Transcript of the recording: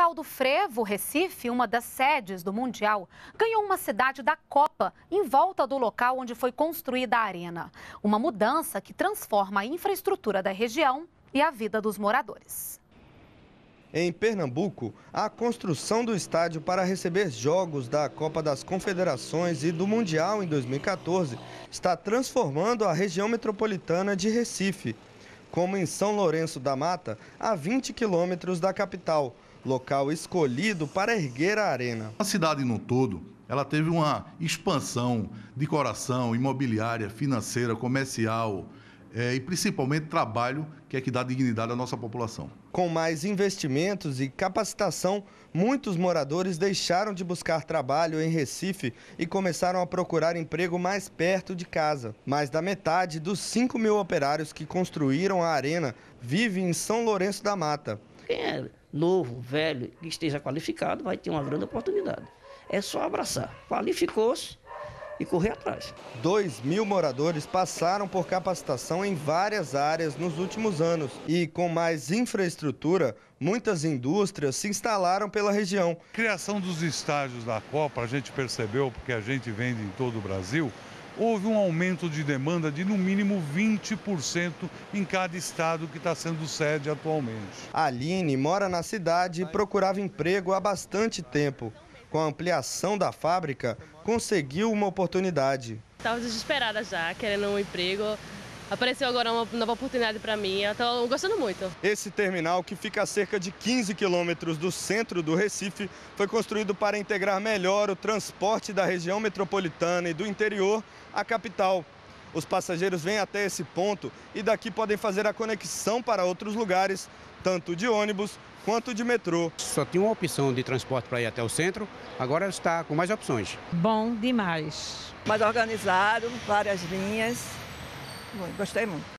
capital do frevo, Recife, uma das sedes do Mundial, ganhou uma cidade da Copa em volta do local onde foi construída a arena. Uma mudança que transforma a infraestrutura da região e a vida dos moradores. Em Pernambuco, a construção do estádio para receber jogos da Copa das Confederações e do Mundial em 2014 está transformando a região metropolitana de Recife, como em São Lourenço da Mata, a 20 quilômetros da capital, local escolhido para erguer a arena. A cidade no todo, ela teve uma expansão de decoração, imobiliária, financeira, comercial e principalmente trabalho, que é que dá dignidade à nossa população. Com mais investimentos e capacitação, muitos moradores deixaram de buscar trabalho em Recife e começaram a procurar emprego mais perto de casa. Mais da metade dos 5.000 operários que construíram a arena vive em São Lourenço da Mata. Quem é novo, velho, que esteja qualificado, vai ter uma grande oportunidade. É só abraçar. Qualificou-se e correr atrás. 2.000 moradores passaram por capacitação em várias áreas nos últimos anos. E com mais infraestrutura, muitas indústrias se instalaram pela região. Criação dos estádios da Copa, a gente percebeu, porque a gente vende em todo o Brasil, houve um aumento de demanda de no mínimo 20% em cada estado que está sendo sede atualmente. A Aline mora na cidade e procurava emprego há bastante tempo. Com a ampliação da fábrica, conseguiu uma oportunidade. Estava desesperada já, querendo um emprego. Apareceu agora uma nova oportunidade para mim, eu estou gostando muito. Esse terminal, que fica a cerca de 15 quilômetros do centro do Recife, foi construído para integrar melhor o transporte da região metropolitana e do interior à capital. Os passageiros vêm até esse ponto e daqui podem fazer a conexão para outros lugares, tanto de ônibus quanto de metrô. Só tinha uma opção de transporte para ir até o centro, agora está com mais opções. Bom demais. Mais organizado, várias linhas. Gostei muito.